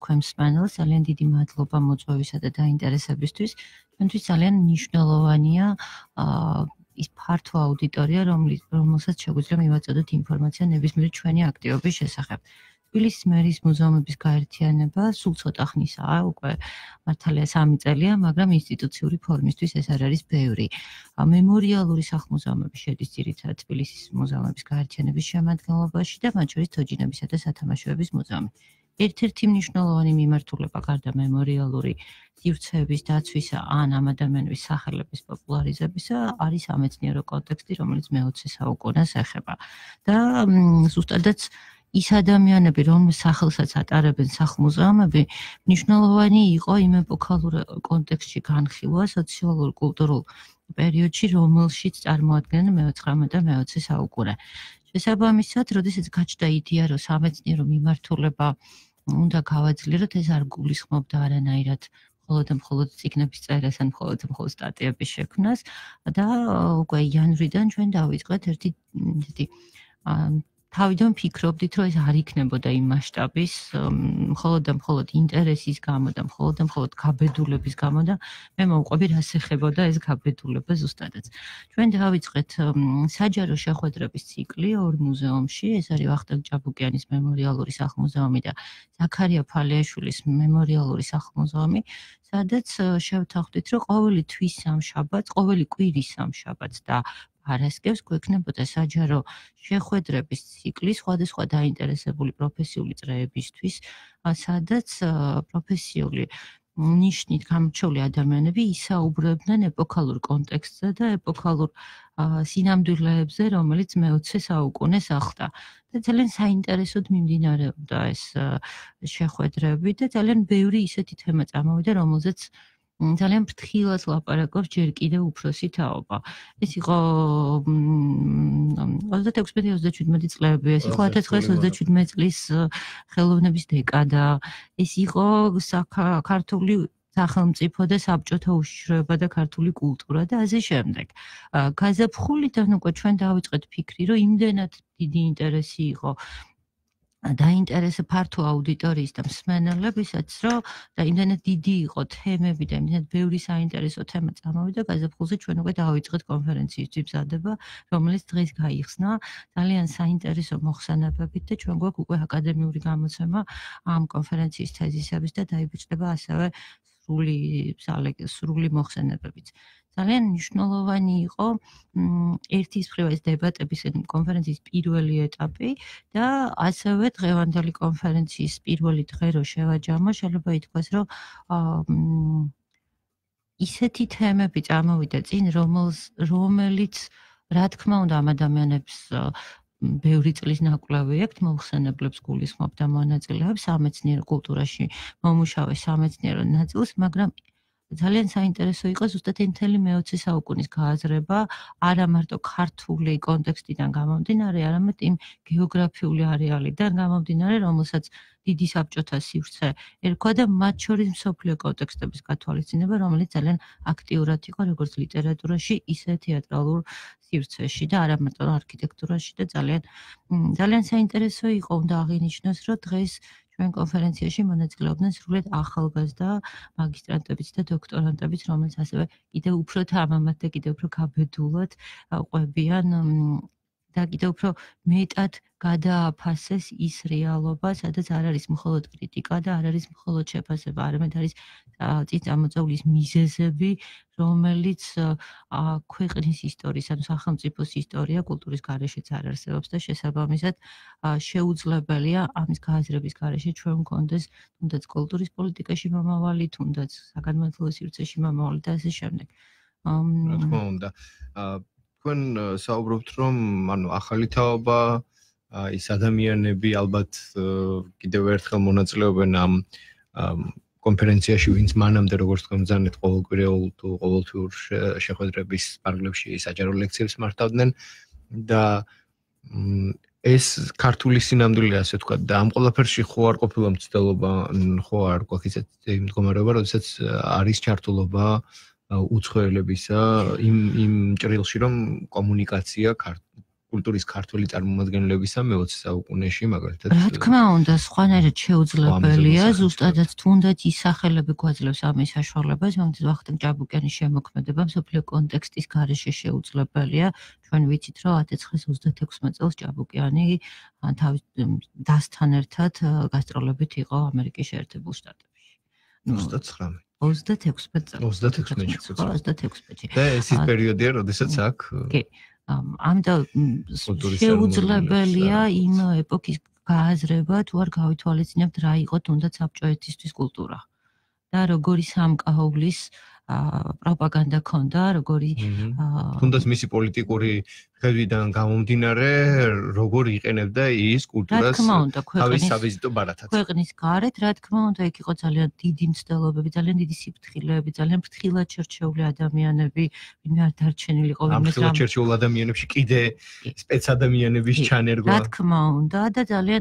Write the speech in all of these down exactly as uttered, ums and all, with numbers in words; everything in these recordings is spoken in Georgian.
თქვენ მსმენელს, ძალიან დიდი მადლობა მოწვევისა და დაინტერესებისთვის. ჩვენთვის ძალიან მნიშვნელოვანია ის ფართო აუდიტორია, რომელსაც შეგვიძლია მივაწოდოთ ინფორმაცია ნებისმიერი ჩვენი აქტივობის შესახებ. თბილისის მერის მუზეუმების გაერთიანება სულ ცოტა ხნისაა, უკვე მართალია სამი წელია, მაგრამ ინსტიტუციური ფორმისთვის ეს არ არის ბევრი. მემორიალური სახლ-მუზეუმები შედის ძირითადად თბილისის მუზეუმების გაერთიანების შემადგენლობაში და მათ შორის თოჯინებისა და სათამაშოების მუზეუმი. ერთ-ერთი მნიშვნელოვანი მიმართულება გარდა მემორიალური სივრცეების დაცვისა ან ამ ადამიანების სახელების პოპულარიზებისა არის სამეცნიერო კონტექსტი, რომელიც მეოცე საუკუნეს ეხება. და ზუსტადაც ის ადამიანები, რომლის სახელსაც ატარებენ სახლ-მუზეუმები, მნიშვნელოვანი იყო იმ ეპოქალურ კონტექსტში განხილვა სოციალურ კულტურულ პერიოდში, რომელშიც წარმოადგენენ მეცხრამეტე და მეოცე საუკუნე. შესაბამისად, როდესაც გაჩნდა იდეა, რომ სამეცნიერო მიმართულება უნდა გავაძლიეროთ, ეს არ გულისხმობდა არანაირად მხოლოდ და მხოლოდ წიგნების წერას ან მხოლოდ და მხოლოდ სტატიების შექმნას და უკვე იანვრიდან ჩვენ დავიწყეთ ერთი ესეთი თავიდან ფიქრობდით, რომ ეს არ იქნებოდა იმ მასშტაბის, მხოლოდ და მხოლოდ ინტერესის გამო და მხოლოდ და მხოლოდ გაბედულების გამო და მე მოვყვები, რას ეხებოდა ეს გაბედულება ზუსტადაც. ჩვენ დავიწყეთ საჯარო შეხვედრების ციკლი ორ მუზეუმში, ეს არის ვახტანგ ჭაბუკიანის მემორიალური სახლ-მუზეუმი და ზაქარია ფალიაშვილის მემორიალური სახლ-მუზეუმი, სადაც შევთანხმდით, რომ ყოველი თვის სამშაბათს, ყოველი კვირის სამშაბათს და არასკევს გვექნებოდა საჯარო შეხვედრების ციკლი სხვადასხვა დაინტერესებული პროფესიული წრეებისთვის, სადაც პროფესიული ნიშნით გამორჩეული ადამიანები ისაუბრებდნენ ეპოქალურ კონტექსტზე და ეპოქალურ სინამდვილეებზე, რომელიც მეოცე საუკუნეს ახლდა. და ძალიან საინტერესოდ მიმდინარეობდა ეს შეხვედრები და ძალიან ბევრი ისეთი თემა წამოვიდა, რომელზეც ძალიან ფრთხილად ლაპარაკობს ჯერ კიდევ უფროსი თაობა. ეს იყო ოცდაექვსმეტი ოცდაშვიდმეტი წლები, ეს იყო ათას ცხრაასი ოცდაშვიდმეტი წლის ხელოვნების დეკადა, ეს იყო ქართული სახელმწიფო და საბჭოთა უშიშროება და ქართული კულტურა და ასე შემდეგ. გაზაფხულიდან უკვე ჩვენ დავიწყეთ ფიქრი, რომ იმდენად დიდი ინტერესი იყო დაინტერესე ფართო აუდიტორიის და მსმენელებისაც, რომ და იმდენად დიდი იყო თემები და იმდენად ბევრი საინტერესო თემა წამოვიდა, გაზაფხულზე ჩვენ უკვე დავიწყეთ კონფერენციისთვის მზადება, რომელიც დღეს გაიხსნა ძალიან საინტერესო მოხსენებებით და ჩვენ გვაქვს უკვე აკადემიური გამოცემა ამ კონფერენციის თეზისების და დაიბეჭდება ასევე სრული სრული მოხსენებებით. ძალიან მნიშვნელოვანი იყო ერთის მხრივ ეს დებატების კონფერენციის პირველი ეტაპი და ასევე დღევანდელი კონფერენციის პირველი დღე რო შევაჯამა, შეიძლება ითქვას, რომ ისეთი თემები წამოვიდა წინ, რომელიც რა თქმა უნდა ამ ადამიანებს ბევრი წლის ნაკვლევი აქვთ, მოხსენებლებს გულისხმობ და მონაწილეებს სამეცნიერო კულტურაში მომუშავე სამეცნიერო ნაწილს, მაგრამ ძალიან საინტერესო იყო ზუსტად მთელი მეოცე საუკუნის გააზრება, არა მარტო ქართული კონტექსტიდან გამომდინარე, არამედ იმ გეოგრაფიული არეალიდან გამომდინარე, რომელსაც დიდი საბჭოთა სივრცე ერქვა და მათ შორის მსოფლიო კონტექსტების გათვალისწინება, რომელიც ძალიან აქტიურად იყო როგორც ლიტერატურაში, ისე თეატრალურ სივრცეში და არა მარტო არქიტექტურაში და ძალიან ძალიან საინტერესო იყო, უნდა აღინიშნოს, რომ დღეს ჩვენ კონფერენციაში მონაწილეობდნენ სრულიად ახალგაზრდა მაგისტრანტებიც და დოქტორანტებიც, რომელიც ასევე კიდევ უფრო თამამად და კიდევ უფრო გაბედულად ყვებიან და კიდევ უფრო მეტად გადააფასეს ის რეალობა, სადაც არ არის მხოლოდ კრიტიკა და არ არის მხოლოდ შეფასება, არამედ არის წინწამოწევლის მიზეზები, რომელიც ქვეყნის ისტორიის, ანუ სახელმწიფოს ისტორია კულტურის გარეშეც არ არსებობს და შესაბამისად შეუძლებელია ამის გააზრების გარეშე ჩვენ გვქონდეს თუნდაც კულტურის პოლიტიკაში მომავალი, თუნდაც საგანმანათლებლო სივრცეში მომავალი და ასე შემდეგ. რა თქმა უნდა. თქვენ საუბრობთ, რომ ანუ ახალი თაობა ის ადამიანები ალბათ კიდევ ერთხელ მონაწილეობენ ამ კონფერენციაში, ვინც მანამდე როგორც თქვენ ბრძანეთ ყოველკვირეულ თუ ყოველთვიურ შეხვედრების პარალელში საჯარო ლექციებს მართავდნენ და ეს ქართული სინამდვილე ასე ვთქვათ და ამ ყველაფერში ხო არ ყოფილა მცდელობა, ხო არ გვაქვს ისეთი მდგომარეობა, როდესაც არის ჩართულობა უცხოელებისა იმ იმ ჭრილში, რომ კომუნიკაცია კულტურის ქართული წარმომადგენლებისა მეოცე საუკუნეში მაგალითად რა თქმა უნდა, სხვანაირად შეუძლებელია, ზუსტადაც თუნდაც ის სახელები გვაძლევს ამის საშუალებას, მაგალითად ვახტანგ ჭაბუკიანის შემოქმედება მსოფლიო კონტექსტის გარეშე შეუძლებელია. ჩვენ ვიცით, რომ ათი ცხრის ოცდათექვსმეტ წელს ჭაბუკიანი თავის დასთან ერთად გასტროლებით იყო ამერიკის შეერთებულ შტატებში. ოცდაცხრამეტ ოცდათექვსმეტ წელს. ოცდათექვსმეტში. ოცდათექვსმეტში. და ეს ის პერიოდია, როდესაც აქ კი. ამიტომ შეუძლებელია იმ ეპოქის გააზრება, თუ არ გავითვალისწინებთ რა იყო თუნდაც საბჭოეთისთვის კულტურა. და როგორი სამკაულის პროპაგანდა ქონდა, როგორი თუნდაც მისი პოლიტიკური ხედვიდან გამომდინარე, როგორ იყენებდა ის კულტურას თავის სავიზიტო ბარათად. ქვეყნის გარეთ, რა თქმა უნდა, იქ იყო ძალიან დიდი მცდელობები, ძალიან დიდი სიფრთხილეები, ძალიან ფრთხილად შერჩეული ადამიანები, ვინმე არ დარჩენილიყო, ვინმე ამ ფრთხილად შერჩეულ ადამიანებში კიდე სპეცადამიანების ჩანერგვა. რა თქმა უნდა, და ძალიან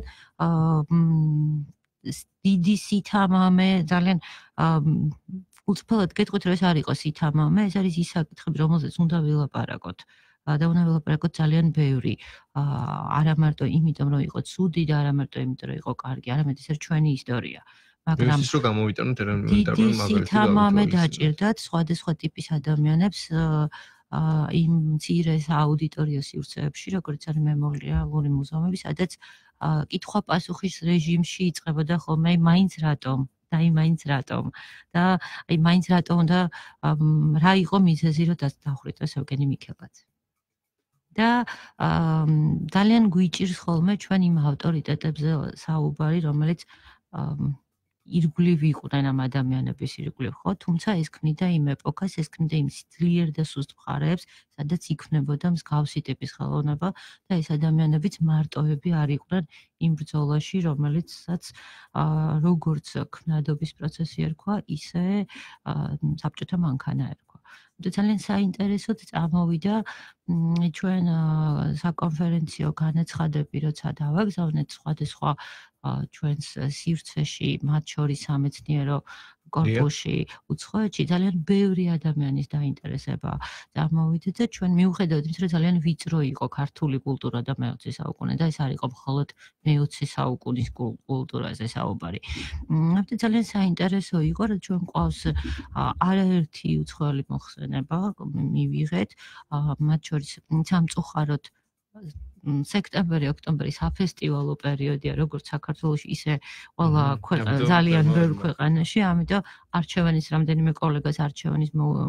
დიდი სითამამე, ძალიან უცბად გეტყვით, რომ ეს არ იყო სითამამე, ეს არის ის საკითხები, რომელზეც უნდა ვილაპარაკოთ. და უნდა ვილაპარაკოთ ძალიან ბევრი. არა მარტო იმიტომ, რომ იყო ცუდი და არა მარტო იმიტომ, რომ იყო კარგი, არამედ ეს ჩვენი ისტორია. მაგრამ ის რო გამოვიტანოთ ეროვნული დარბაზი მაგალითად სითამამე დაჭირდათ სხვადასხვა ტიპის ადამიანებს იმ მცირეს აუდიტორიოს სივრცეებში, როგორც არის მემორიალური მუზეუმები, სადაც კითხვა-პასუხის რეჟიმში იწყებოდა ხოლმე მაინც რატომ და აი მაინც რატომ და აი მაინც რატომ და რა იყო მიზეზი, რომ დახვრიტეს ევგენი მიქელაძე. და ძალიან გვიჭირს ხოლმე ჩვენ იმ ავტორიტეტებზე საუბარი, რომელიც ირგვლივ იყვნენ ამ ადამიანების ირგვლივ, ხო? თუმცა ეს ქმნიდა იმ ეპოქას, ეს ქმნიდა იმ ძლიერ და სუსტ მხარეებს, სადაც იქმნებოდა მსგავსი ტიპის ხელოვნება და ეს ადამიანებიც მარტოები არ იყვნენ იმ ბრძოლაში, რომელიცაც როგორც ქნადობის პროცესი ერქვა, ისე საბჭოთა მანქანა ერქვა. ძალიან საინტერესოდ წამოვიდა ჩვენ საკონფერენციო განაცხადები, როცა დავაგზავნეთ სხვადასხვა ჩვენს სივრცეში, მათ შორის სამეცნიერო კორპუსში, უცხოეთში ძალიან ბევრი ადამიანის დაინტერესება წამოვიდა და ჩვენ მიუხედავად იმისა, რომ ძალიან ვიწრო იყო ქართული კულტურა და მეოცე საუკუნე და ეს არ იყო მხოლოდ მეოცე საუკუნის კულტურაზე საუბარი. ამიტომ ძალიან საინტერესო იყო, რომ ჩვენ ყავს არაერთი უცხოელი მოხსენება მივიღეთ, მათ შორის სამწუხაროდ სექტემბერი, ოქტომბერი საფესტივალო პერიოდია, როგორც საქართველოში, ისე ყველა ქვეყანაში, ძალიან ბევრ ქვეყანაში, ამიტომ არჩევანის რამდენიმე კოლეგას არჩევანის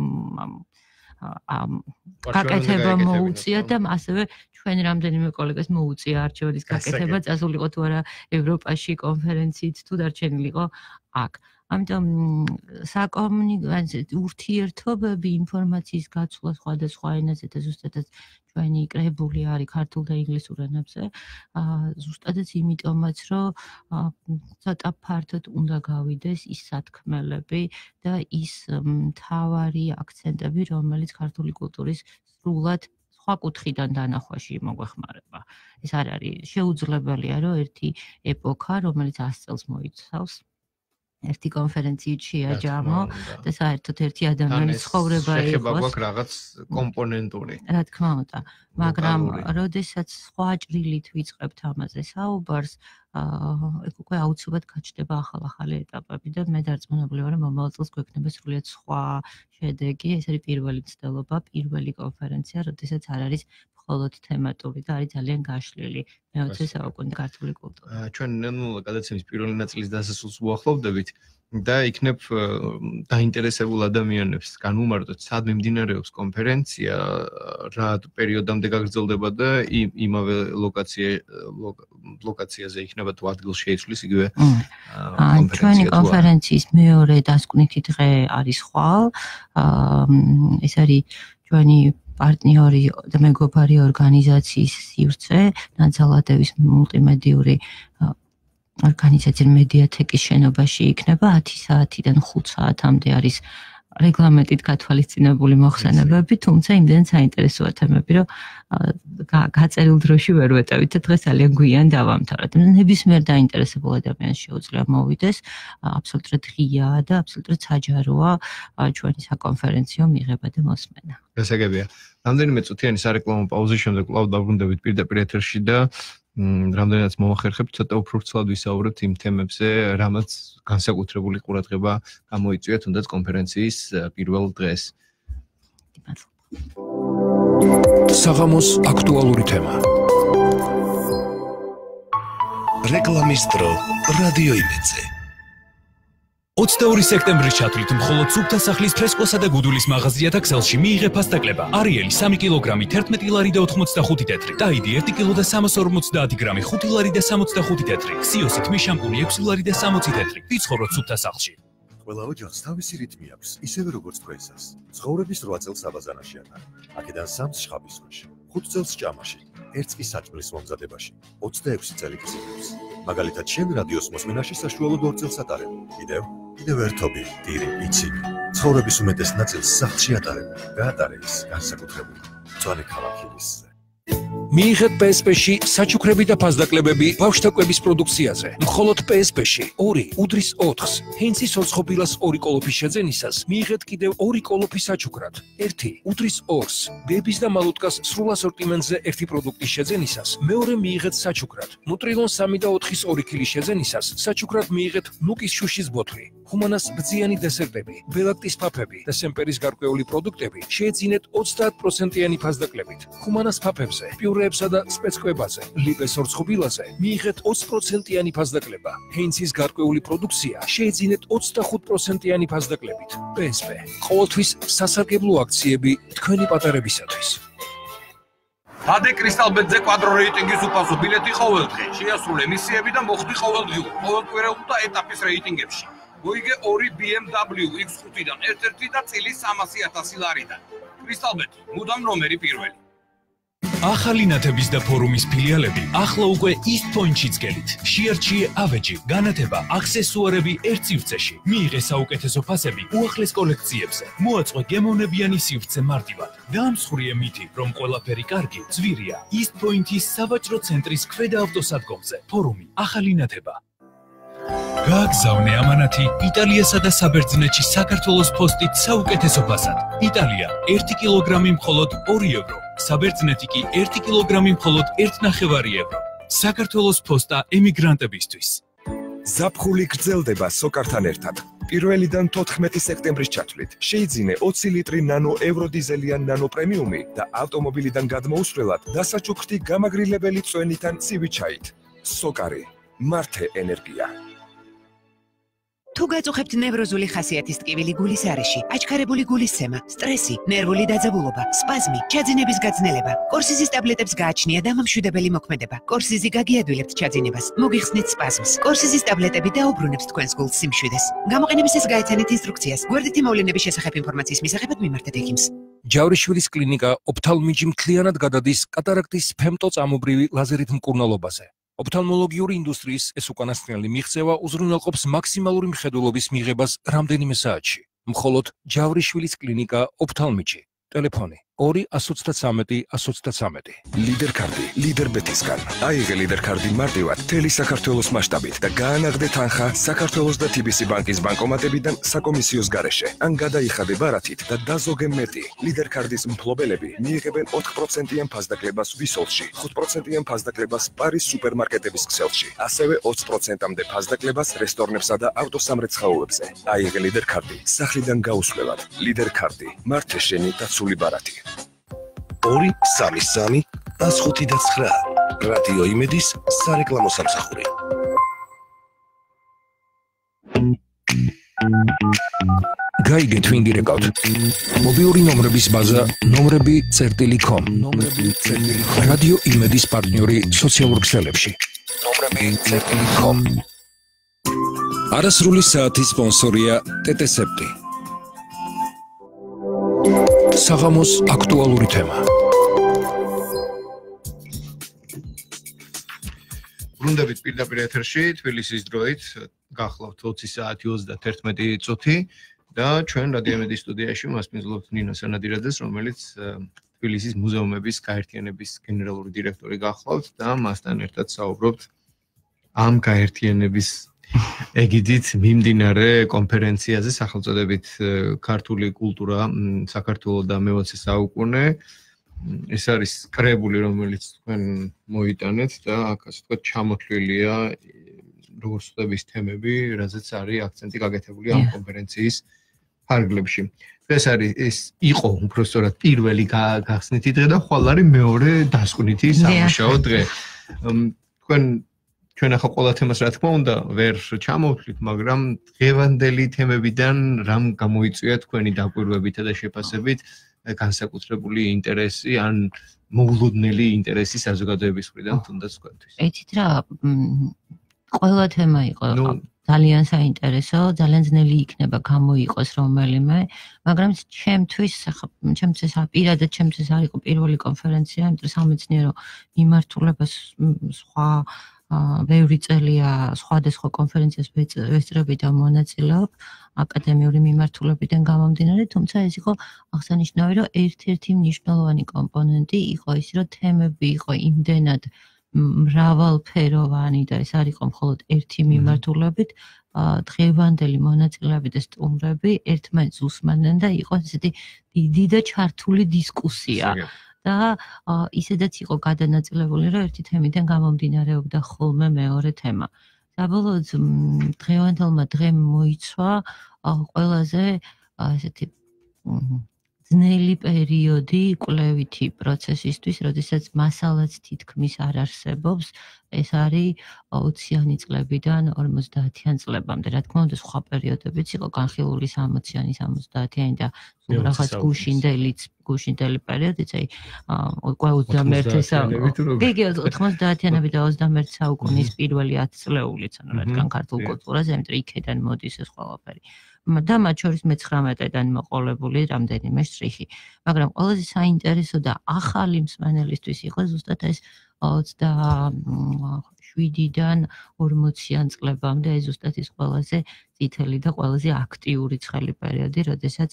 გაკეთება მოუწია და ასევე ჩვენ რამდენიმე კოლეგას მოუწია არჩევანის გაკეთება, წასულიყო თუ არა ევროპაში კონფერენციით, თუ დარჩენილიყო აქ. ამიტომ საკომუნიკაციო ურთიერთობები, ინფორმაციის გაცვლა სხვადასხვა ენაზე და ზუსტადაც ჩვენი კრებული არის ქართულ და ინგლისურ ენებზე, ზუსტადაც იმიტომაც, რომ ცოტა ფართოდ უნდა გავიდეს ის სათქმელები და ის მთავარი აქცენტები, რომელიც ქართული კულტურის სრულად სხვა კუთხიდან დანახვაში მოგვეხმარება. ეს არ არის შეუძლებელია, რომ ერთი ეპოქა, რომელიც ას წელს მოიცავს, ერთი კონფერენციით შეაჯამო და საერთოდ ერთი ადამიანის ცხოვრება იყოს. შეხება გვაქვს რაღაც კომპონენტური. რა თქმა უნდა, მაგრამ როდესაც სხვა ჭრილით ვიწყებთ ამაზე საუბარს, ეგ უკვე აუცილებლად გაჩნდება ახალ-ახალი ეტაპები და მე დარწმუნებული ვარ, რომ მომავალ წელს გვექნება სრულიად სხვა შედეგი. ეს არის პირველი მცდელობა, პირველი კონფერენცია, როდესაც არ არის მხოლოდ თემატური და არის ძალიან გაშლილი მეოცე საუკუნის ქართული კულტურა. ჩვენ ნელ-ნელა გადაცემის პირველი ნაწილის დასასრულს უახლოვდებით და იქნებ დაინტერესებულ ადამიანებს განვუმარტოთ, სად მიმდინარეობს კონფერენცია, რა პერიოდამდე გაგრძელდება და იმავე ლოკაციაზე იქნება თუ ადგილ შეიცვლის იგივე კონფერენცია. ჩვენი კონფერენციის მეორე დასკვნითი დღე არის ხვალ. ეს არის ჩვენი პარტნიორი და მეგობარი ორგანიზაციის სივრცე, ნაძალადევის მულტიმედიური ორგანიზაცია მედიათეკის შენობაში იქნება ათი საათიდან ხუთ საათამდე არის რეგლამენტით გათვალისწინებული მოხსენებები, თუმცა იმდენ საინტერესოა თემები, რომ გაწერილ დროში ვერ ვეტევით და დღეს ძალიან გვიან დავამთავრეთ. ნებისმიერ დაინტერესებულ ადამიანს შეუძლია მოვიდეს, აბსოლუტურად ღიაა და აბსოლუტურად საჯაროა ჩვენი საკონფერენციო მიღება და მოსმენა. გასაგებია. რამდენიმე წუთიანი სარეკლამო პაუზის შემდეგ კვლავ დაბრუნდებით პირდაპირ ეთერში და რამდენადაც მომახერხებთ, ცოტა უფრო ვრცლად ვისაუბრებთ იმ თემებზე, რამაც განსაკუთრებული ყურადღება გამოიწვია თუნდაც კონფერენციის პირველ დღეს. საღამოს აქტუალური თემა. რეკლამის დრო რადიო იმედზე. ოცდაორი სექტემბრის ჩათვლით მხოლოდ სუფთა სახლის ფრესკოსა და გუდულის მაღაზია და ქსელში მიიღე ფასდაკლება. არიელი სამი კილოგრამი თერთმეტი ლარი და ოთხმოცდახუთი თეთრი. დაიდი ერთი კილო და სამას ორმოცდაათი გრამი ხუთი ლარი და სამოცდახუთი თეთრი. სიოსი თმის შამპუნი ექვსი ლარი და სამოცი თეთრი. ვიცხოვროთ სუფთა სახლში. ყველა ოჯახს თავისი რიტმი აქვს, ისევე როგორც თქვენსაც. ცხოვრების რვა წელს აბაზანაში ატარებ. აქედან სამს შხაბისწყლში, ხუთ წელს ჭამაში, ერთს კი საჭმლის მომზადებაში, ოცდაექვსი წელი გრძელობს. მაგალითად, შენ რადიოს მოსმენაში საშუალოდ ორ წელს ატარებ. კიდევ, კიდევ ერთობი, ტირი, იცი. ცხოვრების უმეტეს ნაწილს სახლში ატარებ. გაატარე ის განსაკუთრებული. მწვანე ქალაქისზე. მიიღეთ პი ეს პი-ში საჩუქრები და ფასდაკლებები ბავშვთა კვების პროდუქციაზე. მხოლოდ პი ეს პი-ში ორი უდრის ოთხს, ჰენსის ოცხობილას ორი კოლოფის შეძენისას მიიღეთ კიდევ ორი კოლოფი საჩუქრად. ერთი უდრის ორს, ბების და მალუტკას სრულ ასორტიმენტზე ერთი პროდუქტის შეძენისას მეორე მიიღეთ საჩუქრად. ნუტრილონ სამი და ოთხის ორი ქილის შეძენისას საჩუქრად მიიღეთ ნუკის შუშის ბოთლი. ჰუმანას ბრძიანი დესერტები, ბელაქტის ფაფები და სემპერის გარკვეული პროდუქტები შეეძინეთ ოცდაათ პროცენტიანი ფასდაკლებით. ჰუმანას ფაფებზე, პიურეებსა და სპეცკვებაზე, ლიპეს ორცხობილაზე მიიღეთ ოცი პროცენტიანი ფასდაკლება. ჰეინცის გარკვეული პროდუქცია შეეძინეთ ოცდახუთ პროცენტიანი ფასდაკლებით. პი ეს პი. ყოველთვის სასარგებლო აქციები თქვენი პატარებისათვის. დადე კრისტალბეტზე კვადრო რეიტინგის უფასო ბილეთი ყოველდღე. შეასრულე მისიები და მოხვდი ყოველდღიურ, ყოველკვირეულ და ეტაპის რეიტინგებში. მოიგე ორი ბი ემ დაბლიუ ექს ხუთიდან ერთ-ერთი და წილის სამასი ათასი ლარიდან. კრისტალბეტი, მუდამ ნომერი პირველი. ახალი ნათების და ფორუმის ფილიალები ახლა უკვე East Point-შიც გელით. შეარჩიე ავეჯი, განათება, აქსესუარები ერთ სივრცეში. მიიღე საუკეთესო ფასები უახლეს კოლექციებზე. მოაწყვე გემოვნებიანი სივრცე მარტივად. დაამსხვრიე მითი, რომ ყველაფერი კარგი, ძვირია. East Point-ის სავაჭრო ცენტრის ქვედა ავტოსადგომზე. ფორუმი, ახალი ნათება. გააგზავნე ამანათი იტალიასა და საბერძნეთში საქართველოს ფოსტით საუკეთესო ფასად. იტალია ერთი კილოგრამი მხოლოდ ორი ევრო. საბერძნეთი კი ერთი კილოგრამი მხოლოდ ერთი ნახევარი ევრო. საქართველოს ფოსტა ემიგრანტებისთვის. ზაფხული გრძელდება სოკართან ერთად. პირველიდან თოთხმეტი სექტემბრის ჩათვლით შეიძინე ოცი ლიტრი ნანო ევროდიზელიან ნანო პრემიუმი და ავტომობილიდან გადმოუსვლელად დასაჩუქრთი გამაგრილებელი წვენიდან ცივი ჩაით. სოკარი, მართე ენერგია. თუ გაწუხებთ ნევროზული ხასიათის ტკივილი გულის არეში, აჩქარებული გულისცემა, სტრესი, ნერვული დაძაბულობა, სპაზმი, ჩაძინების გაძნელება, კორსიზის ტაბლეტებს გააჩნია დამამშვიდებელი მოქმედება. კორსიზი გაგიადვილებთ ჩაძინებას, მოგიხსნით სპაზმს. კორსიზის ტაბლეტები დაუბრუნებს თქვენს გულს სიმშვიდეს. გამოყენებისას გაეცანით ინსტრუქციას. გვერდითი მოვლენების შესახებ ინფორმაციის მისაღებად მიმართეთ ექიმს. ჯავრიშვილის კლინიკა ოფთალმიჯი მთლიანად გადადის კატარაქტის ფემტოწამობრივი ლაზერით მკურნალობაზე. ოფთალმოლოგიური ინდუსტრიის ეს უკანასკნელი მიღწევა უზრუნველყოფს მაქსიმალური მხედველობის მიღებას რამდენიმე საათში. მხოლოდ ჯავრიშვილის კლინიკა ოფთალმიჯი. ტელეფონი ორი ათს ოცდათრამეტი ათს ოცდათრამეტი. ლიდერკარდი, ლიდერბეტისგან. აიღე ლიდერკარდი მარტივად მთელი საქართველოს მასშტაბით და გაანაღდე თანხა საქართველოს და თი ბი სი ბანკის ბანკომატებიდან საკომისიოს გარეშე. ან გადაიხადე ბარათით და დაზოგე მეტი. ლიდერკარდის მფლობელები მიიღებენ ოთხ პროცენტიან ფასდაკლებას ვისოლში, ხუთ პროცენტიან ფასდაკლებას პარის სუპერმარკეტების ქსელში, ასევე ოცი პროცენტამდე ფასდაკლებას რესტორნებსა და ავტოსამრეცხაოებზე. აიღე ლიდერკარდი სახლიდან გაუსვლელად. ლიდერკარდი, მართე შენი დაცული ბარათი. ორი სამი სამი ათს ხუთი და ცხრა. რადიო იმედის სარეკლამო სამსახური. გაიგე twingi record. მობილური ნომრების ბაზა ნომრები წერტილი კომ. ნომრები წერტილი კომ. რადიო იმედის პარტნიორი სოციალურ ქსელებში. ნომრები წერტილი კომ. არასრული საათის სპონსორია ტეტესეპტი. საღამოს აქტუალური თემა. ბრუნდებით პირდაპირ ეთერში თბილისის დროით, გახლავთ ოცი საათი ოცდათერთმეტი წუთი და ჩვენ რადიომედის სტუდიაში მასპინძლობთ ნინო სანადირაძეს, რომელიც თბილისის მუზეუმების გაერთიანების გენერალური დირექტორი გახლავთ და მასთან ერთად საუბრობთ ამ გაერთიანების ეგიდით მიმდინარე კონფერენციაზე სახელწოდებით ქართული კულტურა საქართველოს და მეოცე საუკუნე. ეს არის კრებული, რომელიც თქვენ მოიტანეთ და აქ ასე ვთქვათ ჩამოთვლილია როგორც ვთქვათ თემები, რაზეც არის აქცენტი გაკეთებული ამ კონფერენციის ფარგლებში. ეს არის ეს იყო უბრალოდ პირველი გახსნითი დღე და ხვალ არის მეორე დასკვნითი სამუშაო დღე. თქვენ ჩვენ ახლა ყველა თემას რა თქმა უნდა ვერ ჩამოვთვლით, მაგრამ დღევანდელი თემებიდან რამ გამოიწვია თქვენი დაკვირვებითა და შეფასებით განსაკუთრებული ინტერესი ან მოულოდნელი ინტერესი საზოგადოების მხრიდან თუნდაც თქვენთვის. იცით რა, ყველა თემა იყო ძალიან საინტერესო, ძალიან ძნელი იქნება გამოიყოს რომელიმე, მაგრამ ჩემთვის, ჩემთვის პირადად ჩემთვის არ იყო პირველი კონფერენცია, იმიტომ რომ სამეცნიერო მიმართულებას სხვა ბევრი წელია სხვადასხვა კონფერენციას ვესწრები და მონაწილეობ აკადემიური მიმართულებიდან გამომდინარე, თუმცა ეს იყო აღსანიშნავი, რომ ერთ-ერთი მნიშვნელოვანი კომპონენტი იყო ის, რომ თემები იყო იმდენად მრავალფეროვანი და ეს არ იყო მხოლოდ ერთი მიმართულებით, დღევანდელი მონაწილეები და სტუმრები ერთმანეთს უსმენდნენ და იყო ესეთი დიდი და ჩართული დისკუსია. და ისედაც იყო გადანაწილებული, რომ ერთი თემიდან გამომდინარეობდა ხოლმე მეორე თემა. საბოლოოდ დღევანდელმა დღემ მოიცვა ყველაზე ესეთი ძნელი პერიოდი კვლევითი პროცესისთვის, როდესაც მასალაც თითქმის არ არსებობს, ეს არის ოციანი წლებიდან ორმოცდაათიან წლებამდე. რა თქმა უნდა, სხვა პერიოდებიც იყო განხილული სამოციანი, სამოცდაათიანი და სულ რაღაც გუშინდელიც, გუშინდელი პერიოდიც, აი ოცდამეერთე საუკუნე. კი, ოცდაათიანები და ოცდამეერთე საუკუნის პირველი ათი წლეულიც, ანუ რადგან ქართულ კულტურაზე, იმიტომ იქედან მოდის ეს ყველაფერი. და მათ შორის მეცხრამეტედან მოყოლებული რამდენიმე შტრიხი. მაგრამ ყველაზე საინტერესო და ახალი მსმენელისთვის იყო ზუსტად ეს ოცდაშვიდიდან ორმოციან წლებამდე, ეს ზუსტად ის ყველაზე წითელი და ყველაზე აქტიური ცხელი პერიოდი, როდესაც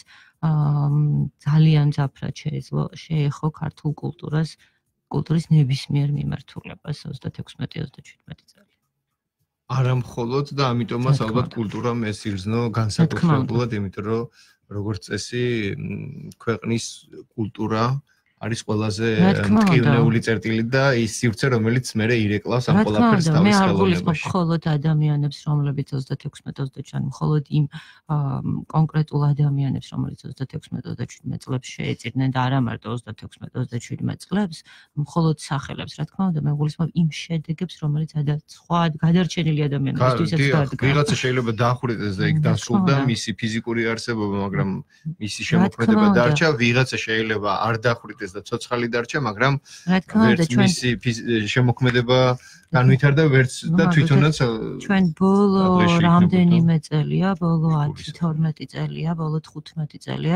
ძალიან მძაფრად შეეხო ქართულ კულტურას, კულტურის ნებისმიერ მიმართულებას ოცდათექვსმეტი ოცდაჩვიდმეტი წელი. არა მხოლოდ და ამიტომაც ალბათ კულტურამ ეს იგრძნო განსაკუთრებულად, იმიტომ რომ როგორც წესი ქვეყნის კულტურა არის ყველაზე მტკივნეული წერტილი და ის სივრცე, რომელიც მე ირეკლავს ამ ყველაფერს თავის ხელოვნებაში. მე არ გულისხმობ მხოლოდ ადამიანებს, რომლებიც ოცდათექვსმეტ ოცდაჩვიდმეტ, მხოლოდ იმ კონკრეტულ ადამიანებს, რომლებიც ოცდათექვსმეტ ოცდაჩვიდმეტ წლებს შეეწირნენ და არა მარტო ოცდათექვსმეტ ოცდაჩვიდმეტ წლებს, მხოლოდ სახელებს, რა თქმა უნდა, მე გულისხმობ იმ შედეგებს, რომელიც სხვა გადარჩენილი ადამიანებისთვისაც დადგა. ვიღაცა შეიძლება დაახვრიტეს და იქ დასრულდა მისი ფიზიკური არსებობა, მაგრამ მისი შემოქმედება დარჩა, ვიღაცა შეიძლება არ დაახვრიტეს და ცოცხალი დარჩა, მაგრამ ვერც მისი შემოქმედება განვითარდა, ვერც და თვითონაც ჩვენ ბოლო რამდენიმე წელია, ბოლო ათი თორმეტი წელია, ბოლო თხუთმეტი წელია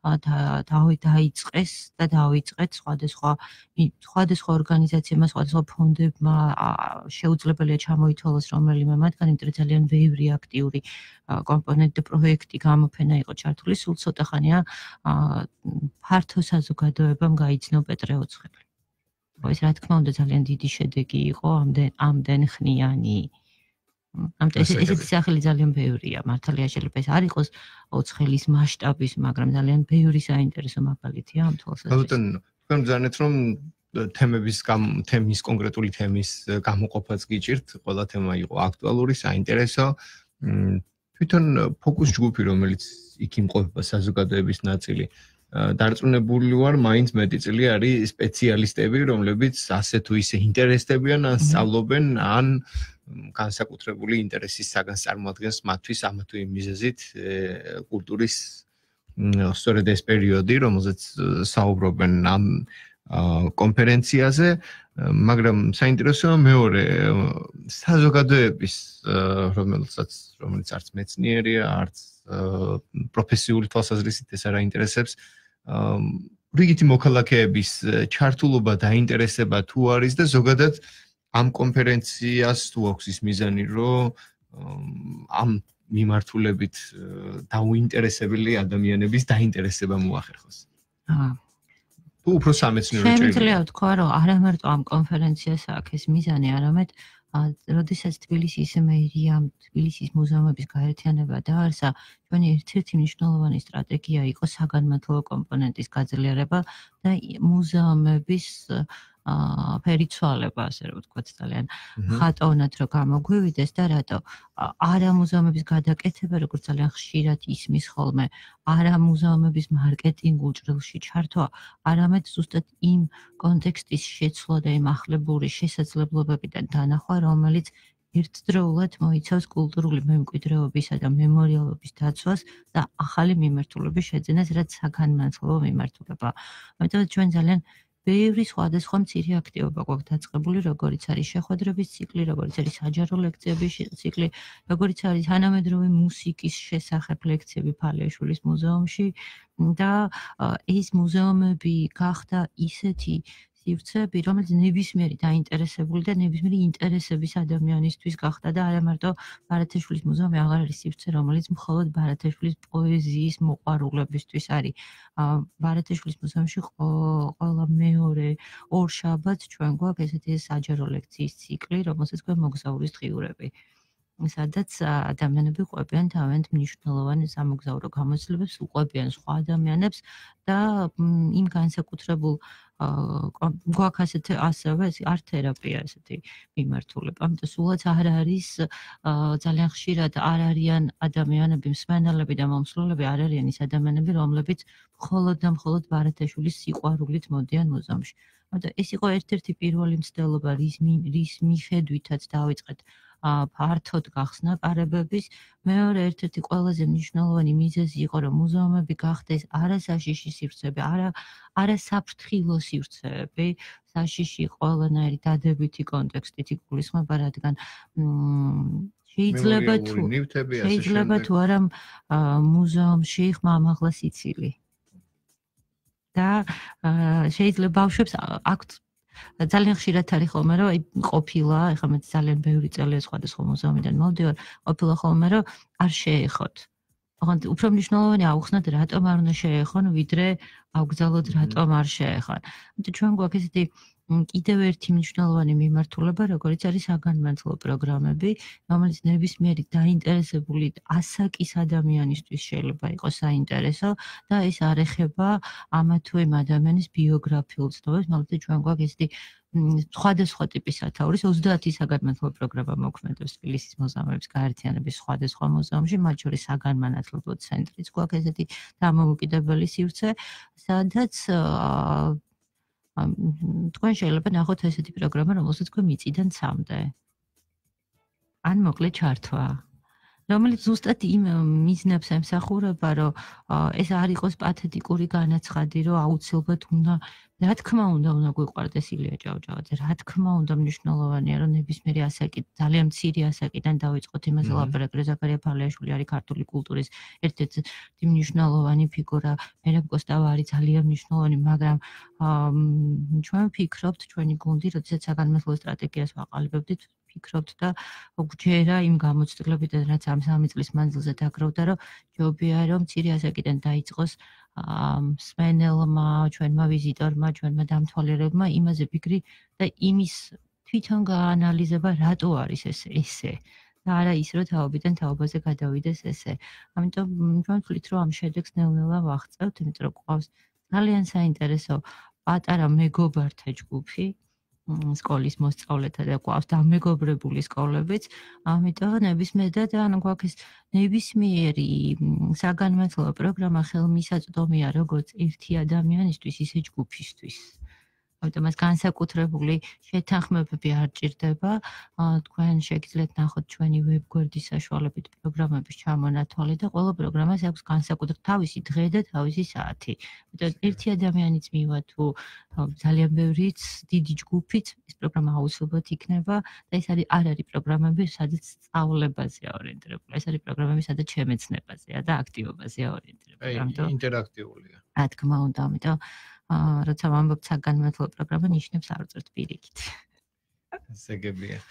დაიწყეს და დაიწყეთ სხვადასხვა სხვადასხვა ორგანიზაციებმა, სხვადასხვა ფონდებმა შეუძლებელია ჩამოითვალოს რომელიმე მათგანი, იმიტომ რომ ძალიან ბევრი აქტიური კომპონენტი და პროექტი გამოფენა იყო ჩართული, სულ ცოტა ხანია ფართო საზოგადოებამ გაიცნო პეტრე ოცხელი. ეს რა თქმა უნდა ძალიან დიდი შედეგი იყო ამდენ ხნიანი. ამიტომ ესეთი სახელი ძალიან ბევრია, მართალია შეიძლება ეს არ იყოს ოცხელის მასშტაბის, მაგრამ ძალიან ბევრი საინტერესო მაგალითია ამ თვალსაზრისით. ბატონო, თქვენ ბრძანეთ რომ თემების თემის კონკრეტული თემის გამოყოფაც გიჭირთ, ყველა თემა იყო აქტუალური, საინტერესო. თვითონ ფოკუს ჯგუფი, რომელიც იქ იმყოფება საზოგადოების ნაწილი, დარწმუნებული ვარ, მაინც მეტი წილი არის სპეციალისტები, რომლებიც ასე თუ ისე ინტერესდებიან, ან სწავლობენ, ან განსაკუთრებული ინტერესის საგანს წარმოადგენს მათთვის ამა თუ იმ მიზეზით კულტურის სწორედ ეს პერიოდი, რომელზეც საუბრობენ ამ კონფერენციაზე, მაგრამ საინტერესოა მეორე საზოგადოების, რომელსაც რომელიც არც მეცნიერია, არც პროფესიული თვალსაზრისით ეს არ აინტერესებს, რიგითი მოქალაქეების ჩართულობა და ინტერესება თუ არის და ზოგადად ამ კონფერენციას თუ აქვს ის მიზანი, რომ ამ მიმართულებით დაუინტერესებელი ადამიანების დაინტერესება მოახერხოს. აა თუ უფრო სამეცნიერო ჭრილი. შემიძლია ვთქვა, რომ არა მარტო ამ კონფერენციას აქვს ეს მიზანი, არამედ როდესაც თბილისის მეირიამ თბილისის მუზეუმების გაერთიანება დაარსა, ჩვენი ერთ-ერთი მნიშვნელოვანი სტრატეგია იყო საგანმანათლებლო კომპონენტის გაძლიერება და მუზეუმების აა ფერიცვალება, ასე რომ ვთქვათ, ძალიან ხატოვნად რომ გამოგვივიდეს და რატო არა მუზეუმების გადაკეთება, როგორც ძალიან ხშირად ისმის ხოლმე, არა მუზეუმების მარკეტინგულ ჭრილში ჩართვა, არამედ ზუსტად იმ კონტექსტის შეცვლა და იმ ახლებური შესაძლებლობებიდან დანახვა, რომელიც ერთდროულად მოიცავს კულტურული მემკვიდრეობისა და მემორიალობის დაცვას და ახალი მიმართულების შეძენას, რაც საგანმანათლებლო მიმართულება. ამიტომ ჩვენ ძალიან ბევრი სხვადასხვა მცირე აქტივობა გვაქვს დაწყებული, როგორიც არის შეხვედრების ციკლი, როგორიც არის საჯარო ლექციების ციკლი, როგორიც არის თანამედროვე მუსიკის შესახებ ლექციები ფალიაშვილის მუზეუმში და ეს მუზეუმები გახდა ისეთი სივრცეები, რომელიც ნებისმიერი დაინტერესებული და ნებისმიერი ინტერესების ადამიანისთვის გახდა და არა მარტო ბარათაშვილის მუზეუმი აღარ არის სივრცე, რომელიც მხოლოდ ბარათაშვილის პოეზიის მოყვარულებისთვის არის. ბარათაშვილის მუზეუმში ყველა მეორე ორ შაბათს ჩვენ გვაქვს ესეთი საჯარო ლექციის ციკლი, რომელსაც ქვია მოგზაურის დღიურები. სადაც ადამიანები ყვებიან თავიანთ მნიშვნელოვან სამოგზაურო გამოცდილებებს, უყვებიან სხვა ადამიანებს და იმ განსაკუთრებულ გვაქვს ასეთი ასევე არტ თერაპია ესეთი მიმართულება. ამიტომ სულაც არ არის ძალიან ხშირად არ არიან ადამიანები, მსმენელები და მომსვლელები არ არიან ის ადამიანები, რომლებიც მხოლოდ და მხოლოდ ბარათაშვილის სიყვარულით მოდიან მუზეუმში. ამიტომ ეს იყო ერთ-ერთი პირველი მცდელობა, რის რის მიხედვითაც დავიწყეთ ფართოდ გახსნა პარებების. მეორე ერთ-ერთი ყველაზე მნიშვნელოვანი მიზეზი იყო, რომ მუზეუმები გახდეს არა საშიში სივრცეები, არა არა საფრთხილო სივრცეები, საშიში ყველანაირი დადებითი კონტექსტით იგულისხმება, რადგან შეიძლება თუ შეიძლება თუ არა მუზეუმში ხმამაღლა სიცილი. და შეიძლება ბავშვებს აქვთ ძალიან ხშირად არის ხოლმე, რომ ყოფილა, ეხლა მე ძალიან ბევრი წელია სხვადასხვა მუზეუმიდან მოვდივარ, ყოფილა ხოლმე, რომ არ შეეხოთ. ოღონდ უფრო მნიშვნელოვანი აუხსნათ, რატომ არ უნდა შეეხონ, ვიდრე ავგზავნოთ, რატომ არ შეეხონ. ამიტომ ჩვენ გვაქვს ესეთი კიდევ ერთი მნიშვნელოვანი მიმართულება, როგორიც არის საგანმანათლებლო პროგრამები, რომელიც ნებისმიერი დაინტერესებული ასაკის ადამიანისთვის შეიძლება იყოს საინტერესო და ეს არ ეხება ამა თუ იმ ადამიანის ბიოგრაფიულ ცნობებს, მაგრამ ჩვენ გვაქვს ესეთი სხვადასხვა ტიპის სათაურის ოცდაათი საგანმანათლებლო პროგრამა მოქმედებს თბილისის მუზეუმების გაერთიანების სხვადასხვა მუზეუმში, მათ შორის საგანმანათლებლო ცენტრიც გვაქვს ესეთი დამოუკიდებელი სივრცე, სადაც თქვენ შეიძლება ნახოთ ესეთი პროგრამა, რომელსაც ქვია მიწიდან ცამდე. ან მოკლე ჩართვა. რომელიც ზუსტად იმ მიზნებს ემსახურება, რომ ეს არ იყოს პათეტიკური განაცხადი, რომ აუცილებლად უნდა, რა თქმა უნდა, უნდა გვიყვარდეს ილია ჭავჭავაძე, რა თქმა უნდა, მნიშვნელოვანია, რომ ნებისმიერი ასაკი, ძალიან მცირე ასაკიდან დავიწყოთ იმაზე ლაპარაკი, ზაქარია ფალიაშვილი არის ქართული კულტურის ერთ-ერთი მნიშვნელოვანი ფიგურა, მერაბ კოსტავა არის ძალიან მნიშვნელოვანი, მაგრამ ჩვენ ვფიქრობთ, ჩვენი გუნდი, როდესაც საგანმანათლებლო სტრატეგიას ვაყალიბებდით, ფიქრობთ და გვჯერა იმ გამოცდილებიდან, რაც ამ სამი წლის მანძილზე დაგროვდა, რომ ჯობია, რომ მცირე ასაკიდან დაიწყოს მსმენელმა, ჩვენმა ვიზიტორმა, ჩვენმა დამთვალიერებმა იმაზე ფიქრი და იმის თვითონ გაანალიზება, რატო არის ეს ესე. და არა ის, რომ თაობიდან თაობაზე გადავიდეს ესე. ამიტომ ჩვენ ვთვლით, რომ ამ შედეგს ნელ-ნელა ვაღწევთ, იმიტომ რომ გვყავს ძალიან საინტერესო პატარა მეგობართა ჯგუფი. სკოლის მოსწავლეთა და გვაქვს დამეგობრებული სკოლებიც, ამიტომ ნებისმიერ და ანუ გვაქვს ნებისმიერი საგანმანათლებლო პროგრამა ხელმისაწვდომია როგორც ერთი ადამიანისთვის, ისე ჯგუფისთვის. ამიტომ მას განსაკუთრებული შეთანხმებები არ ჭირდება. თქვენ შეგიძლიათ ნახოთ ჩვენი ვებგვერდის საშუალებით პროგრამების ჩამონათვალი და ყველა პროგრამას აქვს განსაკუთრებული თავისი დღე და თავისი საათი. ამიტომ ერთი ადამიანიც მივა თუ ძალიან ბევრიც, დიდი ჯგუფიც, ეს პროგრამა აუცილებლად იქნება და ეს არის არ არის პროგრამები, სადაც სწავლებაზეა ორიენტირებული. ეს არის პროგრამები, სადაც შემეცნებაზეა და აქტივობაზეა ორიენტირებული. ამიტომ ინტერაქტიულია. რა თქმა უნდა, ამიტომ როცა ვამბობთ საგანმანათლებლო პროგრამა, ნიშნებს არ უწევთ პირიქით. ზეგებია.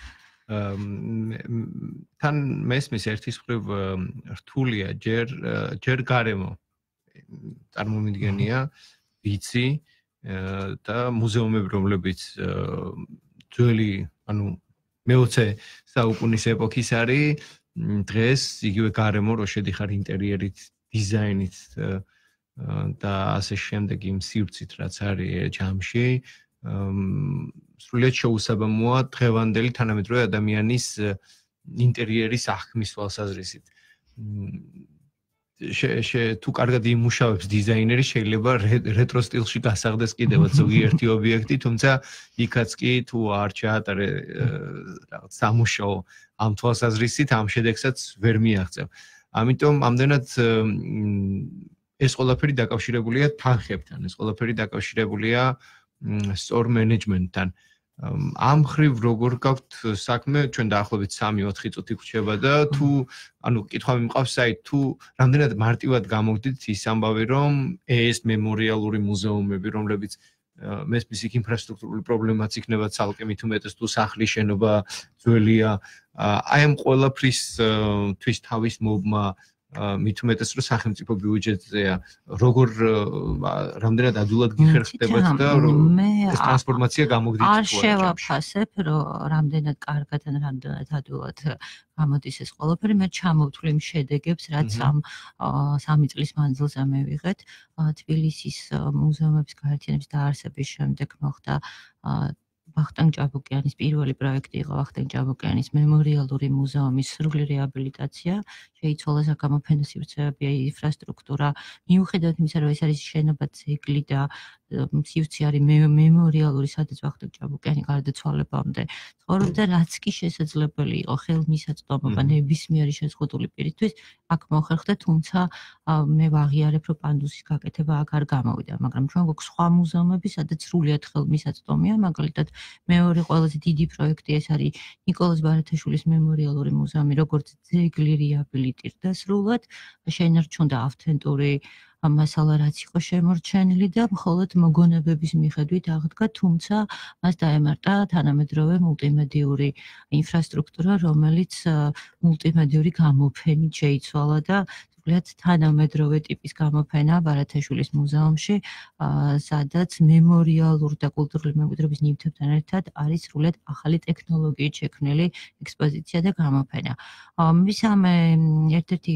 თან მესმის ერთის მხრივ რთულია ჯერ ჯერ გარემო წარმომიდგენია ვიცი და მუზეუმები რომლებიც ძველი ანუ მეოცე საუკუნის ეპოქის არის დღეს იგივე გარემო რო შედიხარ ინტერიერით დიზაინით და ასე შემდეგ იმ სივრცით რაც არის ჯამში სრულიად შეუსაბამოა დღევანდელი თანამედროვე ადამიანის ინტერიერის აღქმის თვალსაზრისით. თუ კარგად იმუშავებს დიზაინერი, შეიძლება რეტრო სტილში გასაღდეს კიდევაც ზოგიერთი ობიექტი, თუმცა იქაც კი თუ არ ჩაატარე რაღაც სამუშაო ამ თვალსაზრისით, ამ შედეგსაც ვერ მიაღწევ. ამიტომ ამდენად ეს ყველაფერი დაკავშირებულია თანხებთან, ეს ყველაფერი დაკავშირებულია store management-თან. ამ ხრივ როგორ გაქვთ საქმე, ჩვენ დაახლოებით სამი ოთხი წუთი გვრჩება და თუ ანუ კითხვა მიმყავს საით თუ რამდენად მარტივად გამოგდით ის ამბავი რომ ეს მემორიალური მუზეუმები რომლებიც მესმის იქ ინფრასტრუქტურული პრობლემაც იქნება ცალკე მით უმეტეს თუ სახლის შენობა ძველია აი ამ ყველაფრის თვის თავის მობმა მით უმეტეს რომ სახელმწიფო ბიუჯეტზეა როგორ რამდენად ადვილად გიხერხდებათ და ეს ტრანსფორმაცია გამოგდით არ შევაფასებ რომ რამდენად კარგად ან რამდენად ადვილად გამოდის ეს ყველაფერი მე ჩამოვთვლი იმ შედეგებს რაც ამ სამი წლის მანძილზე მივიღეთ თბილისის მუზეუმების გაერთიანების დაარსების შემდეგ მოხდა ვახტანგ ჭაბუკიანის პირველი პროექტი იყო ვახტანგ ჭაბუკიანის მემორიალური მუზეუმის სრული რეაბილიტაცია შეიცვალა საკამოფენო სივრცეები ინფრასტრუქტურა მიუხედავად იმისა რომ ეს არის შენობა ძეგლი და სივრცე არის მემორიალური სადაც ვახტანგ ჭაბუკიანი გარდაცვალებამდე ცხოვრობდა რაც კი შესაძლებელი იყო ხელმისაწვდომობა ნებისმიერი შეზღუდული პირისთვის აქ მოხერხდა თუმცა მე ვაღიარებ რომ პანდუსის გაკეთება აქ არ გამოვიდა მაგრამ ჩვენ გვაქვს სხვა მუზეუმები სადაც სრულიად ხელმისაწვდომია მაგალითად მეორე ყველაზე დიდი პროექტი ეს არის ნიკოლოზ ბარათაშვილის მემორიალური მუზეუმი როგორც ძეგლი რეაბილიტირდა სრულად შეინარჩუნდა ავთენტური მასალა რაც იყო შემორჩენილი და მხოლოდ მოგონებების მიხედვით აღდგა თუმცა მას დაემართა თანამედროვე მულტიმედიური ინფრასტრუქტურა რომელიც მულტიმედიური გამოფენით შეიცვალა და სრულიად თანამედროვე ტიპის გამოფენა ბარათაშვილის მუზეუმში სადაც მემორიალურ და კულტურული მემკვიდრეობის ნივთებთან ერთად არის სრულიად ახალი ტექნოლოგიით შექმნილი ექსპოზიცია და გამოფენა მისამე ერთ-ერთი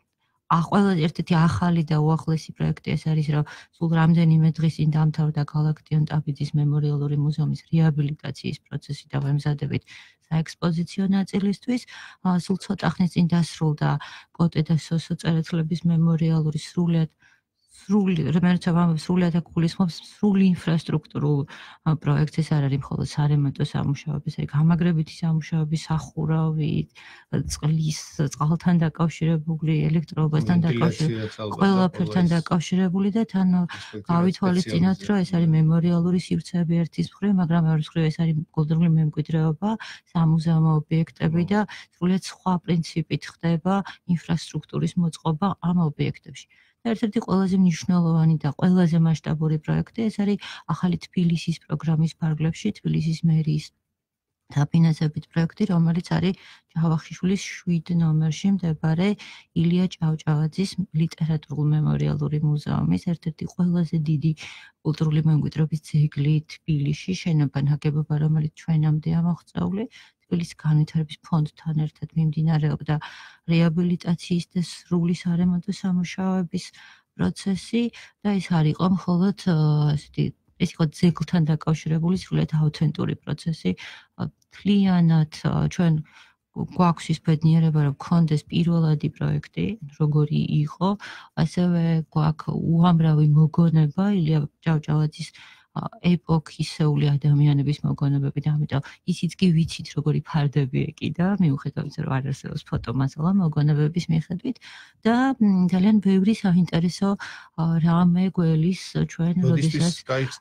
ყველა ერთ-ერთი ახალი და უახლესი პროექტი ეს არის რომ სულ რამდენიმე დღის წინ დამთავრდა გალაქტიონ ტაბიძის მემორიალური მუზეუმის რეაბილიტაციის პროცესი და ვემზადებით საექსპოზიციო ნაწილისთვის სულ ცოტა ხნის წინ დასრულდა კოტე და სოსო წერეთლების მემორიალური სრულიად სრული რემერცავ სრულად აკულისხმობს სრული ინფრასტრუქტურულ პროექტს ეს არ არის მხოლოდ სარემონტო სამუშაოები, ეს გამაგრებითი სამუშაოები, სახურავი, წყლის წყალთან დაკავშირებული, ელექტროობასთან დაკავშირებული, ყველაფერთან დაკავშირებული და თან გავითვალისწინოთ, რომ ეს არის მემორიალური სივრცეები ერთის მხრივ, მაგრამ მეორე მხრივ ეს არის კულტურული მემკვიდრეობა, სამუზეუმო ობიექტები და სრულიად სხვა პრინციპით ხდება ინფრასტრუქტურის მოწყობა ამ ობიექტებში. ერთ-ერთი ყველაზე მნიშვნელოვანი და ყველაზე მასშტაბური პროექტი ეს არის ახალი თბილისის პროგრამის ფარგლებში თბილისის მერიის დაფინანსებით პროექტი, რომელიც არის ჯავახიშვილის შვიდ ნომერში მდებარე ილია ჭავჭავაძის ლიტერატურულ-მემორიალური მუზეუმის ერთ-ერთი ყველაზე დიდი კულტურული მემკვიდრეობის ძეგლი თბილისში, შენობა ნაგებობა, რომელიც ჩვენამდე ამოღწეული თბილისის განვითარების ფონდთან ერთად მიმდინარეობდა რეაბილიტაციის და სრული სარემონტო სამუშაოების პროცესი და ეს არ იყო მხოლოდ ასეთი ეს იყო ძეგლთან დაკავშირებული სრულიად ავთენტური პროცესი. მთლიანად ჩვენ გვაქვს ის ბედნიერება, რომ გქონდეს პირველადი პროექტი, როგორი იყო, ასევე გვაქვს უამრავი მოგონება ილია ჭავჭავაძის ეპოქისეული ადამიანების მოგონებები და ამიტომ ისიც კი ვიცით როგორი ფარდები ეკიდა მიუხედავად რომ არ არსებობს ფოტომასალა მოგონებების მიხედვით და ძალიან ბევრი საინტერესო რამე გველის ჩვენ როდესაც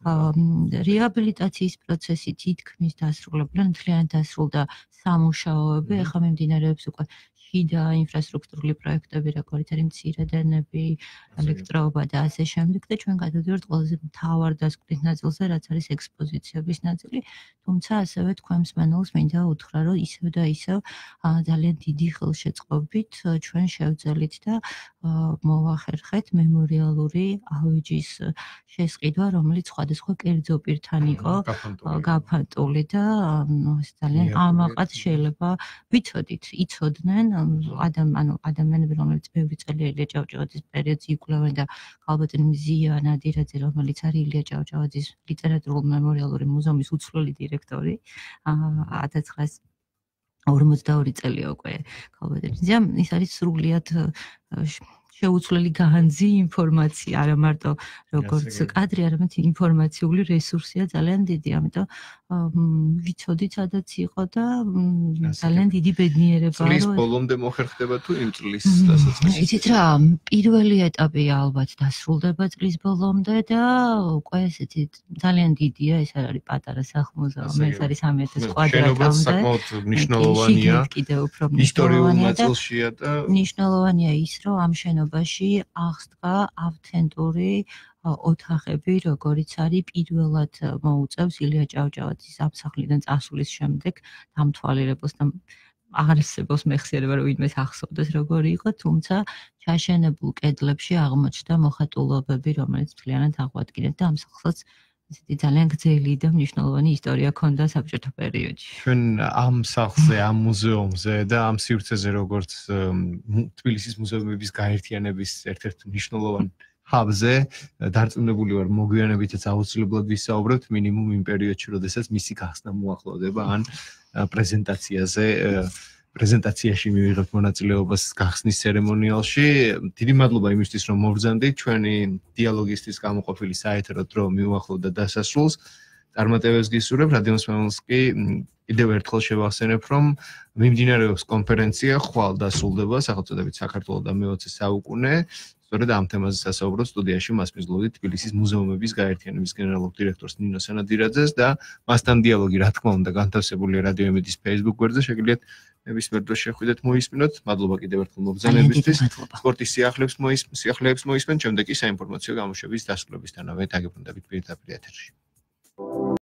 რეაბილიტაციის პროცესი თითქმის დასრულდა, მთლიანად დასრულდა სამუშაოები, ახლა მიმდინარეობს უკვე შიდა ინფრასტრუქტურული პროექტები, როგორიც არის მცირე დენები, ელექტროობა და ასე შემდეგ და ჩვენ გადავდივართ ყველაზე მთავარ დასკვნის ნაწილზე, რაც არის ექსპოზიციების ნაწილი, თუმცა ასევე თქვენ მსმენელს მინდა უთხრა, რომ ისევ და ისევ ძალიან დიდი ხელშეწყობით ჩვენ შევძელით და მოვახერხეთ მემორიალური ავეჯის შესყიდვა, რომელიც სხვადასხვა კერძო პირთან იყო გაფანტული და ძალიან ამაყად შეიძლება ვიცოდით, იცოდნენ ანუ ადამიანები, რომელიც ბევრი წელი ილია ჭავჭავაძის პერიოდს იკვლევენ და ალბათ მზია ნადირაძე, რომელიც არის ილია ჭავჭავაძის ლიტერატურულ-მემორიალური მუზეუმის უცვლელი დირექტორი, ათას ცხრაასი ორმოცდაორი წელია უკვე ქალბატონი მზია, ის არის სრულიად შეუცვლელი განძი ინფორმაცია, არა მარტო როგორც კადრი, არამედ ინფორმაციული რესურსია ძალიან დიდი, ამიტომ ვიცოდით, სადაც იყო და ძალიან დიდი ბედნიერება, რომ წლის ბოლომდე მოხერხდება თუ იმ წლის დასაწყისში. იცით რა, პირველი ეტაპია ალბათ დასრულდება წლის ბოლომდე და უკვე ესეთი ძალიან დიდია, ეს არ არის პატარა სახლ-მუზეუმი, ეს არის სამი ათას კვადრატამდე. საკმაოდ მნიშვნელოვანია. კიდევ უფრო ისტორიულ ნაწილშია და მნიშვნელოვანია ის, რომ ამ შენობაში აღსდგა ავთენტური ოთახები, როგორიც არის პირველად მოუწევს ილია ჭავჭავაძის ამ სახლიდან წასulis შემდეგ დამთვალიერებელს და აღარსებობს მეხსიერება, რომ ვინმეს ახსოვდეს როგორი იყო, თუმცა ჩაშენებულ კედლებში აღმოჩნდა მოხატულობები, რომელიც მთლიანად აღვადგინეთ და ამ სახლსაც ესეთი ძალიან გრძელი და მნიშვნელოვანი ისტორია ჰქონდა საბჭოთა პერიოდში. ჩვენ ამ სახლზე, ამ მუზეუმზე და ამ სივრცეზე როგორც თბილისის მუზეუმების გაერთიანების ერთ-ერთ მნიშვნელოვან ჰაბზე დარწმუნებული ვარ, მოგვიანებითაც აუცილებლად ვისაუბრებთ მინიმუმ იმ პერიოდში, როდესაც მისი გახსნა მოახლოვდება ან პრეზენტაციაზე პრეზენტაციაში მივიღებთ მონაწილეობას გახსნის ცერემონიალში. დიდი მადლობა იმისთვის, რომ მოვბრძანდით ჩვენი დიალოგისტის გამოყოფილი საეთერო დრო მიუახლოვდა დასასრულს. წარმატებებს გისურვებ, რადიო მსმენელს კი კიდევ ერთხელ შევახსენებ, რომ მიმდინარეობს კონფერენცია ხვალ დასრულდება, სახელწოდებით საქართველო და მეოცე საუკუნე. სწორედ ამ თემაზე სასაუბრო სტუდიაში მას მიზლოვდით თბილისის მუზეუმების გაერთიანების გენერალურ დირექტორს ნინო სანადირაძეს და მასთან დიალოგი, რა თქმა უნდა, განთავსებულია რადიო ემედის Facebook გვერდზე, შეგიძლიათ ნებისმიერ დროს შეხვიდეთ, მოისმინოთ. მადლობა კიდევ ერთხელ მობრძანებისთვის. სპორტის სიახლეებს მოისმენთ, შემდეგ კი საინფორმაციო გამოშვების დასრულებისთანავე დაგებრუნდებით პირდაპირ ეთერში.